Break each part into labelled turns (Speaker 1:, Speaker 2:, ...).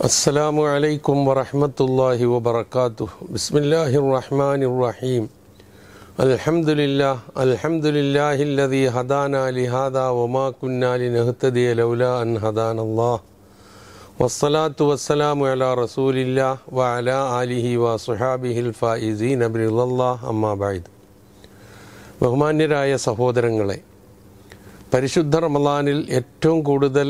Speaker 1: السلام عليكم ورحمة الله وبركاته. بسم الله الرحمن الرحيم. الحمد لله الذي هدانا لهذا وما كنا لنهتدي لولا أن هدانا الله والصلاة والسلام على رسول الله وعلى آله وصحابه الفائزين برضا الله أما بعد. ബഹുമാന്യരായ സഹോദരങ്ങളെ, പരിശുദ്ധ റമളാനിൽ ഏറ്റവും കൂടുതൽ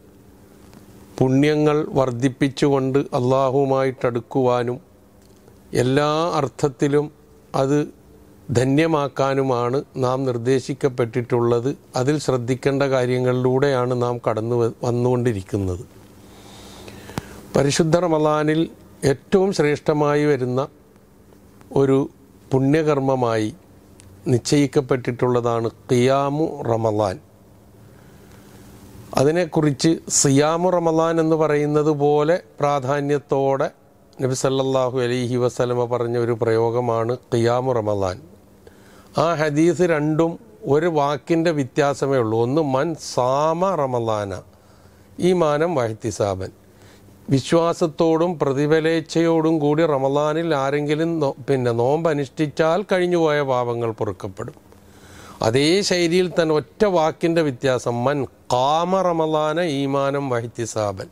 Speaker 1: പുണ്യങ്ങൾ വർദ്ധിപ്പിച്ചുകൊണ്ട് അള്ളാഹുവുമായിട്ടടുക്കുവാനും എല്ലാ അർത്ഥത്തിലും അത് ധന്യമാക്കാനുമാണ് നാം നിർദ്ദേശിക്കപ്പെട്ടിട്ടുള്ളത്. അതിൽ ശ്രദ്ധിക്കേണ്ട കാര്യങ്ങളിലൂടെയാണ് നാം കടന്നു വന്നുകൊണ്ടിരിക്കുന്നത്. പരിശുദ്ധ റമളാനിൽ ഏറ്റവും ശ്രേഷ്ഠമായി വരുന്ന ഒരു പുണ്യകർമ്മമായി നിശ്ചയിക്കപ്പെട്ടിട്ടുള്ളതാണ് ഖിയാമു റമളാൻ. അതിനെക്കുറിച്ച് സിയാമു റമളാൻ എന്ന് പറയുന്നത് പോലെ പ്രാധാന്യത്തോടെ നബി സല്ലല്ലാഹു അലൈഹി വസല്ലമ പറഞ്ഞ ഒരു പ്രയോഗമാണ് ഖിയാമു റമളാൻ. ആ ഹദീസ് രണ്ടും ഒരു വാക്കിൻ്റെ വ്യത്യാസമേ ഉള്ളൂ. ഒന്ന് മൻ സാമ റമളാന ഈമാനം വഹ്തിസാബൻ, വിശ്വാസത്തോടും പ്രതിഫലേച്ഛയോടും കൂടി റമളാനിൽ ആരെങ്കിലും നോമ്പ് അനുഷ്ഠിച്ചാൽ കഴിഞ്ഞുപോയ പാപങ്ങൾ പൊറുക്കപ്പെടും. അതേ ശൈലിയിൽ തന്നെ ഒറ്റ വാക്കിൻ്റെ വ്യത്യാസം മൻ ഖാമ റമളാന ഈമാനം വഹ്തിസാബൻ,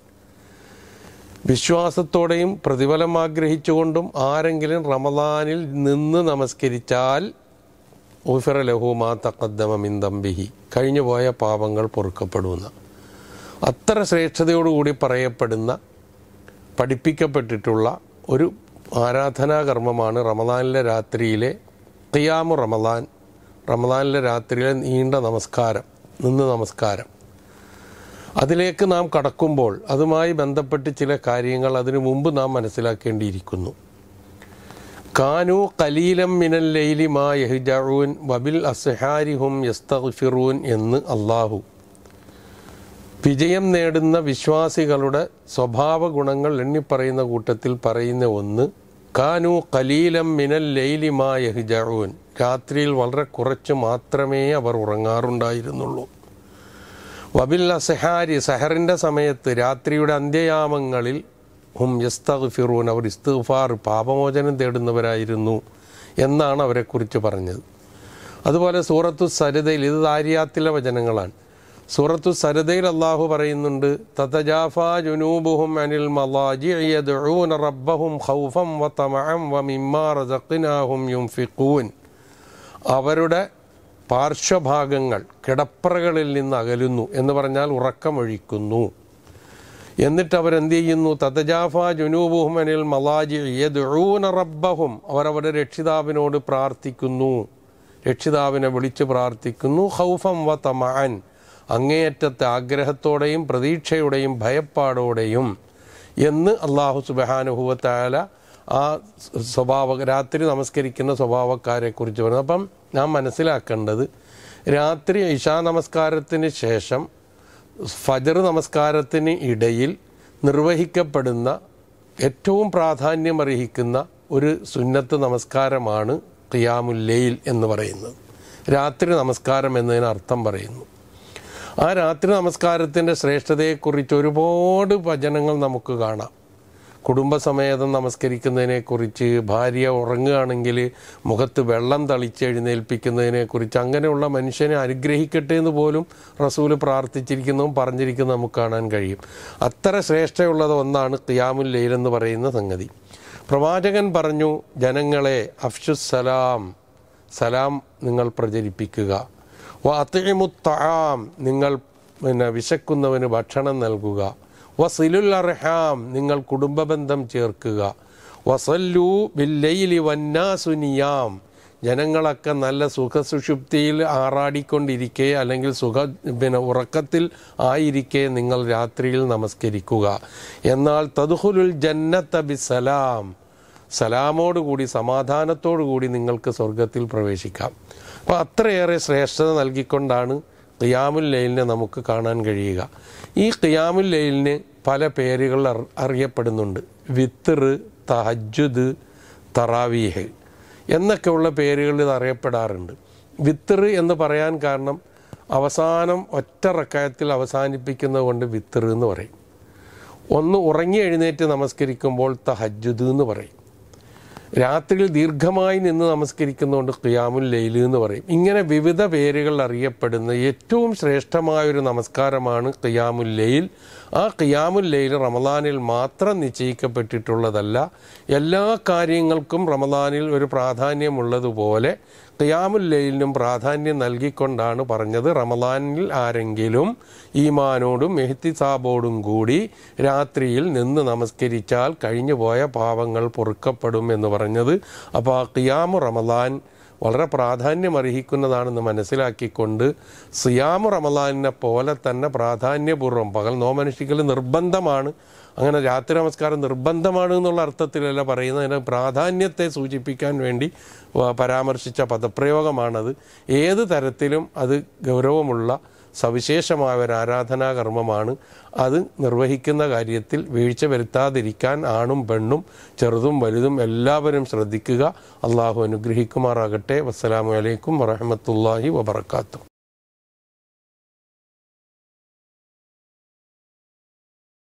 Speaker 1: വിശ്വാസത്തോടെയും പ്രതിഫലം ആഗ്രഹിച്ചുകൊണ്ടും ആരെങ്കിലും റമളാനിൽ നിന്ന് നമസ്കരിച്ചാൽ ഉഫിറ ലഹു മാ തഖദ്ദമ മിൻ ദംബിഹി, കഴിഞ്ഞുപോയ പാപങ്ങൾ പൊറുക്കപ്പെടുന്ന അത്ര ശ്രേഷ്ഠതയോടുകൂടി പറയപ്പെടുന്ന പഠിപ്പിക്കപ്പെട്ടിട്ടുള്ള ഒരു ആരാധനാകർമ്മമാണ് റമളാനിലെ രാത്രിയിലെ ഖിയാമു റമളാൻ. റമളാനിലെ രാത്രിയിലെ നീണ്ട നമസ്കാരം, നമസ്കാരം. അതിലേക്ക് നാം കടക്കുമ്പോൾ അതുമായി ബന്ധപ്പെട്ട് ചില കാര്യങ്ങൾ അതിനു മുമ്പ് നാം മനസ്സിലാക്കേണ്ടിയിരിക്കുന്നു. കാനു ഖലീലം മിനൽ ലൈലി മാ യഹ്ജഊൻ വബിൽ അസ്ഹാരിഹും യസ്തഗ്ഫിറൂൻ എന്ന് അല്ലാഹു വിജയം നേടുന്ന വിശ്വാസികളുടെ സ്വഭാവ ഗുണങ്ങൾ എണ്ണിപ്പറയുന്ന കൂട്ടത്തിൽ പറയുന്ന ഒന്ന്, കാനു ഖലീലം മിനൽ ലൈലി മാ യഹ്ജഊൻ, രാത്രിയിൽ വളരെ കുറച്ച് മാത്രമേ അവർ ഉറങ്ങാറുണ്ടായിരുന്നുള്ളൂ. വബിൽ അസ്ഹാരി, സഹറിൻ്റെ സമയത്ത് രാത്രിയുടെ അന്ത്യയാമങ്ങളിൽ ഹും യസ്തഗ്ഫിറൂൻ, അവർ ഇസ്തിഗ്ഫാർ പാപമോചനം തേടുന്നവരായിരുന്നു എന്നാണ് അവരെക്കുറിച്ച് പറഞ്ഞത്. അതുപോലെ സൂറത്തു സജദയിൽ, ഇത് ദാരിയാത്തിലെ വചനങ്ങളാണ്. സൂറത്തു സജദയിൽ അല്ലാഹു പറയുന്നുണ്ട്, തതജാഫാ ജുനൂബുഹും അനിൽ മളാജിഇ യദ്ഊന റബ്ബഹും ഖൗഫൻ വതമഅൻ വമിമ്മാ റസഖ്നാഹും യുൻഫിഖൂൻ, അവരുടെ പാർശ്വഭാഗങ്ങൾ കിടപ്പറകളിൽ നിന്ന് അകലുന്നു എന്ന് പറഞ്ഞാൽ ഉറക്കമൊഴിക്കുന്നു. എന്നിട്ട് അവരെന്ത് ചെയ്യുന്നു? തതജാഫാ ജുനൂബുഹും അനിൽ മളാജിഇ യദ്ഊന റബ്ബഹും, അവരവരുടെ രക്ഷിതാവിനോട് പ്രാർത്ഥിക്കുന്നു, രക്ഷിതാവിനെ വിളിച്ച് പ്രാർത്ഥിക്കുന്നു. ഖൗഫൻ വതമഅൻ, അങ്ങേയറ്റത്തെ ആഗ്രഹത്തോടെയും പ്രതീക്ഷയോടെയും ഭയപ്പാടോടെയും എന്ന് അല്ലാഹു സുബ്ഹാനഹു വ തആല ആ രാത്രി നമസ്കരിക്കുന്ന സ്വഭാവക്കാരെക്കുറിച്ച് പറയുന്നത്. അപ്പം നാം മനസ്സിലാക്കേണ്ടത്, രാത്രി ഇശാ നമസ്കാരത്തിന് ശേഷം ഫജ്ർ നമസ്കാരത്തിന് ഇടയിൽ നിർവഹിക്കപ്പെടുന്ന ഏറ്റവും പ്രാധാന്യമർഹിക്കുന്ന ഒരു സുന്നത്ത് നമസ്കാരമാണ് ഖിയാമുൽ ലൈൽ എന്ന് പറയുന്നത്. രാത്രി നമസ്കാരം എന്നതിന് അർത്ഥം പറയുന്നു. ആ രാത്രി നമസ്കാരത്തിൻ്റെ ശ്രേഷ്ഠതയെക്കുറിച്ച് ഒരുപാട് വചനങ്ങൾ നമുക്ക് കാണാം. കുടുംബസമേതം നമസ്കരിക്കുന്നതിനെക്കുറിച്ച്, ഭാര്യ ഉറങ്ങുകയാണെങ്കിൽ മുഖത്ത് വെള്ളം തളിച്ചെഴുന്നേൽപ്പിക്കുന്നതിനെക്കുറിച്ച്, അങ്ങനെയുള്ള മനുഷ്യനെ അനുഗ്രഹിക്കട്ടെ എന്ന് പോലും റസൂല് പ്രാർത്ഥിച്ചിരിക്കുന്നതും പറഞ്ഞിരിക്കുന്നതും നമുക്ക് കാണാൻ കഴിയും. അത്ര ശ്രേഷ്ഠയുള്ളത് ഒന്നാണ് ഖിയാമുൽ ലൈൽ എന്ന് പറയുന്ന സംഗതി. പ്രവാചകൻ പറഞ്ഞു, ജനങ്ങളെ അഫ്ഷുസ്സലാം, സലാം നിങ്ങൾ പ്രചരിപ്പിക്കുക. വഅത്ഇമുത് തആം, നിങ്ങൾ വിശക്കുന്നവന് ഭക്ഷണം നൽകുക. വസിലുൽ അർഹാം, നിങ്ങൾ കുടുംബബന്ധം ചേർക്കുക. വസല്ലു ബില്ലൈലി വന്നാസു നിയാം, ജനങ്ങളൊക്കെ നല്ല സുഖസുഷുപ്തിയിൽ ആറാടിക്കൊണ്ടിരിക്കെ അല്ലെങ്കിൽ ഉറക്കത്തിൽ ആയിരിക്കെ നിങ്ങൾ രാത്രിയിൽ നമസ്കരിക്കുക. എന്നാൽ തദ്ഖുലുൽ ജന്നത ബിസലാം, സലാമോടുകൂടി സമാധാനത്തോടുകൂടി നിങ്ങൾക്ക് സ്വർഗത്തിൽ പ്രവേശിക്കാം. അപ്പോൾ അത്രയേറെ ശ്രേഷ്ഠത നൽകിക്കൊണ്ടാണ് ഖിയാമുൽ ലൈലിനെ നമുക്ക് കാണാൻ കഴിയുക. ഈ ഖിയാമുൽ ലൈലിന് പല പേരുകൾ അറിയപ്പെടുന്നുണ്ട്. വിത്ർ, തഹജ്ജുദ്, തറാവീഹ് എന്നൊക്കെയുള്ള പേരുകൾ ഇത് അറിയപ്പെടാറുണ്ട്. വിത്ർ എന്ന് പറയാൻ കാരണം അവസാനം ഒറ്റ റക്അത്തിൽ അവസാനിപ്പിക്കുന്നത് കൊണ്ട് വിത്ർ എന്ന് പറയും. ഒന്ന് ഉറങ്ങി എഴുന്നേറ്റ് നമസ്കരിക്കുമ്പോൾ തഹജ്ജുദ് എന്ന് പറയും. രാത്രിയിൽ ദീർഘമായി നിന്ന് നമസ്കരിക്കുന്നതുകൊണ്ട് ഖിയാമുൽ ലൈൽ എന്ന് പറയും. ഇങ്ങനെ വിവിധ പേരുകൾ അറിയപ്പെടുന്ന ഏറ്റവും ശ്രേഷ്ഠമായൊരു നമസ്കാരമാണ് ഖിയാമുൽ ലൈൽ. ആ ഖിയാമുൽ ലൈൽ റമദാനിൽ മാത്രം നിശ്ചയിക്കപ്പെട്ടിട്ടുള്ളതല്ല. എല്ലാ കാര്യങ്ങൾക്കും റമദാനിൽ ഒരു പ്രാധാന്യമുള്ളതുപോലെ ഖിയാമുൽ ലൈലിനും പ്രാധാന്യം നൽകിക്കൊണ്ടാണ് പറഞ്ഞത്, റമദാനിൽ ആരെങ്കിലും ഈമാനോടും ഇഹ്തിസാബോടും കൂടി രാത്രിയിൽ നിന്ന് നമസ്കരിച്ചാൽ കഴിഞ്ഞു പോയ പാവങ്ങൾ പൊറുക്കപ്പെടും എന്ന് പറഞ്ഞത്. അപ്പോൾ ആ ഖിയാമു റമദാൻ വളരെ പ്രാധാന്യമർഹിക്കുന്നതാണെന്ന് മനസ്സിലാക്കിക്കൊണ്ട് സിയാമു റമദാനിനെ പോലെ തന്നെ പ്രാധാന്യപൂർവ്വം പകൽ നോമനുഷ്ഠിക്കൽ നിർബന്ധമാണ്. അങ്ങനെ രാത്രി നമസ്കാരം നിർബന്ധമാണ് എന്നുള്ള അർത്ഥത്തിലല്ല പറയുന്നത്, അതിൻ്റെ പ്രാധാന്യത്തെ സൂചിപ്പിക്കാൻ വേണ്ടി പരാമർശിച്ച പദപ്രയോഗമാണത്. ഏത് തരത്തിലും അത് ഗൗരവമുള്ള സവിശേഷമായ ഒരു ആരാധനാകർമ്മമാണ്. അത് നിർവഹിക്കുന്ന കാര്യത്തിൽ വീഴ്ച വരുത്താതിരിക്കാൻ ആണും പെണ്ണും ചെറുതും വലുതും എല്ലാവരും ശ്രദ്ധിക്കുക. അള്ളാഹു അനുഗ്രഹിക്കുമാറാകട്ടെ. വസ്സലാമു അലൈക്കും വറഹ്മത്തുള്ളാഹി വബറകാതുഹു.